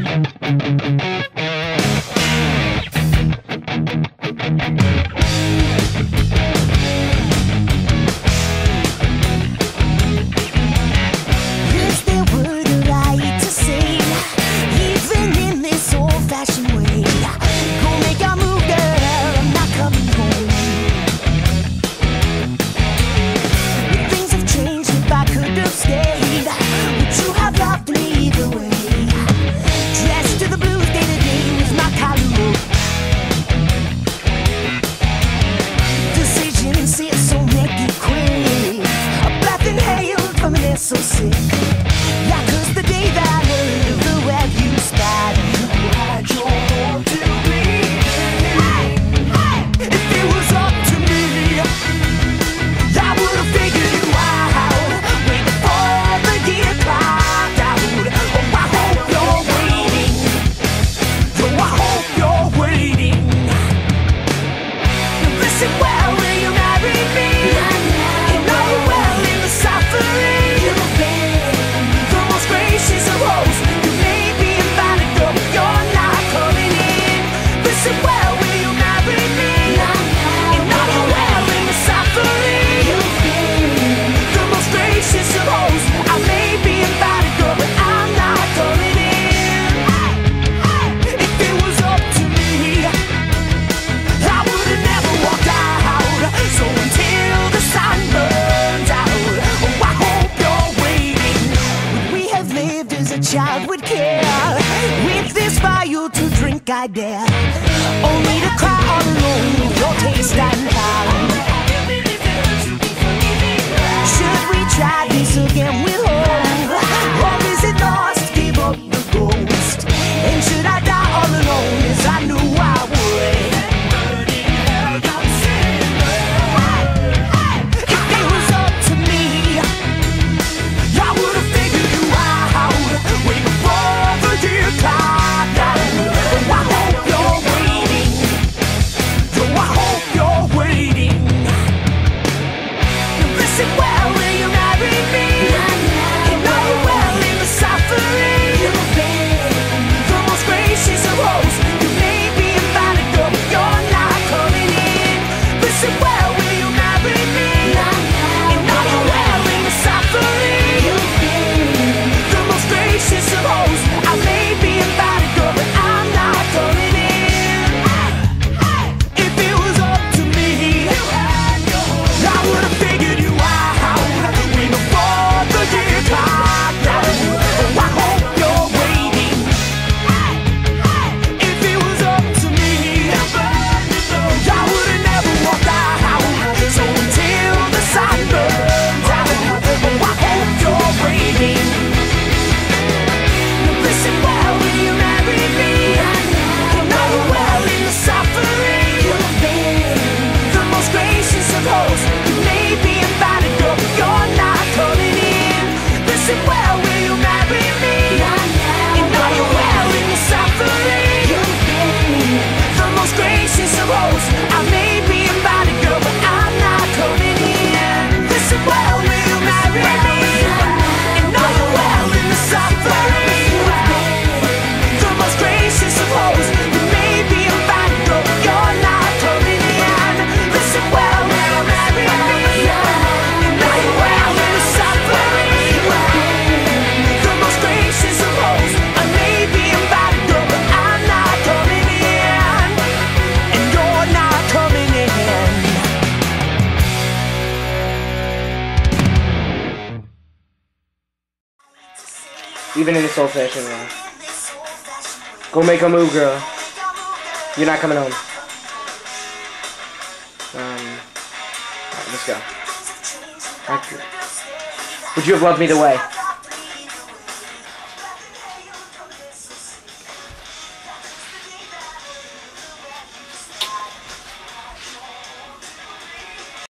So sick, yeah, 'cause the day that I heard the web you spat, you had your home to me. If it was up to me, I would've figured you out way before the year clocked out. Oh, I hope you're waiting. Oh, I hope you're waiting. Now listen well, will you marry me? You know well in the suffering. Child would care with this vial to drink I dare, only to cry all alone with your taste and power. Should we try this again with hope, or is it lost? Give up the ghost. And should I die all alone as I knew I would? If it was up to me, I would've figured you out way before the year clocked out. Oh, I hope you're waiting. Oh, I hope you're waiting. Now listen well, will you marry me? You know well in the suffering. The most gracious of hosts. You may be invited, girl, but you're not coming in. Listen well, will you marry me? You know well in the suffering. The most gracious of hosts. I may be invited, girl, but I'm not coming in. If it was up to me, I would've figured you out way before the year clocked out. Oh, I hope you're waiting. If it was up to me, I would've never walked out. So until the sun burns out, oh, I hope you're waiting. Now listen well, will you marry me? You know well in the suffering. The most gracious of hosts. You may be invited, girl, but you're not coming in. Listen well, will you marry me? You know well in the suffering. The most gracious of hosts. I may be invited, girl, but I'm not coming in. Listen well, will you marry me? You know well in the suffering. The most gracious of hosts. You may be invited, girl, but you're not coming in. Listen well, will you marry me? You know well in the suffering. The most gracious of hosts. I may be invited, girl, but I'm not coming in. And you're not coming in. Even in this old-fashioned way. Go make a move, girl. You're not coming home. Alright, let's go. Would you have loved me the way?